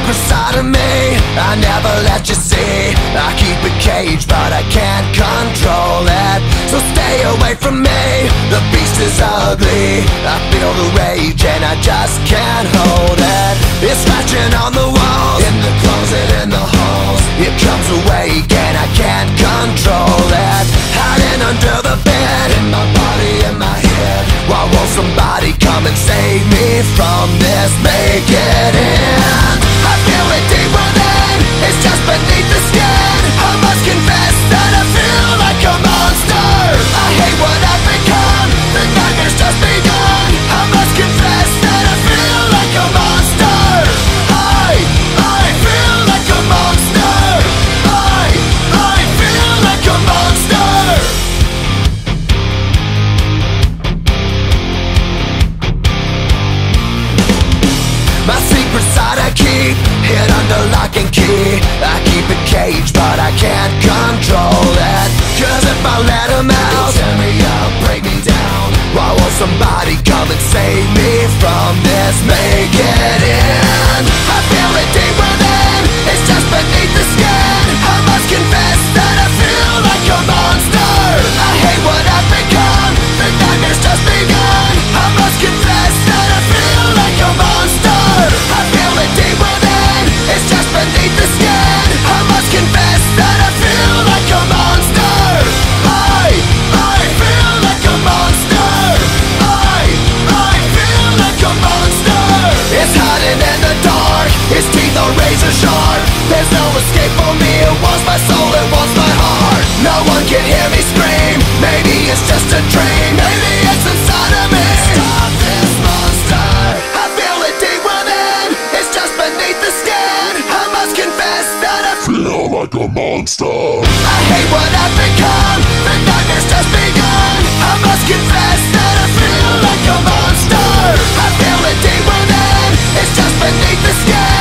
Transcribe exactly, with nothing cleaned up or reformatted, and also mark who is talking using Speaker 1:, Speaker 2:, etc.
Speaker 1: secret side of me I never let you see. I keep it caged but I can't control it. So stay away from me, the beast is ugly. I feel the rage and I just can't hold it. It's scratching on the walls, in the closet, in the halls. It comes awake and I can't control it. Hiding under the bed, in my body, in my head. Why won't somebody come and save me from this? Make it end. I feel it deep within, it's just beneath the skin. I must confess that I feel like a monster. I hate what I've become, the nightmare's just begun. I must confess that I feel like a monster. I, I feel like a monster. I, I feel like a monster. My secret side I keep hid under lock and key. I keep it caged but I can't control it. Cause if I let him out, he'll tear me up, break me down. Why won't somebody come and save me from this? Make it end. I feel it deep within, it's just beneath the skin. I must confess that I feel like a monster. I hate what I've become, the nightmare's just begun. I must confess that I feel like a monster. I feel it deep within, it's just beneath the skin. I must confess that I feel like a monster. I, I feel like a monster. I, I feel like a monster. It's hiding in the dark, its teeth are razor sharp. There's no escape for me, it wants my soul, it wants my heart. No one can hear me scream, maybe it's just a dream. Maybe it's inside of me. Stop this monster. I feel it deep within, it's just beneath the skin. I must confess that I feel like a monster. I hate what I've become, the nightmare's just begun. I must confess that I feel like a monster. I feel it deep within, it's just beneath the skin.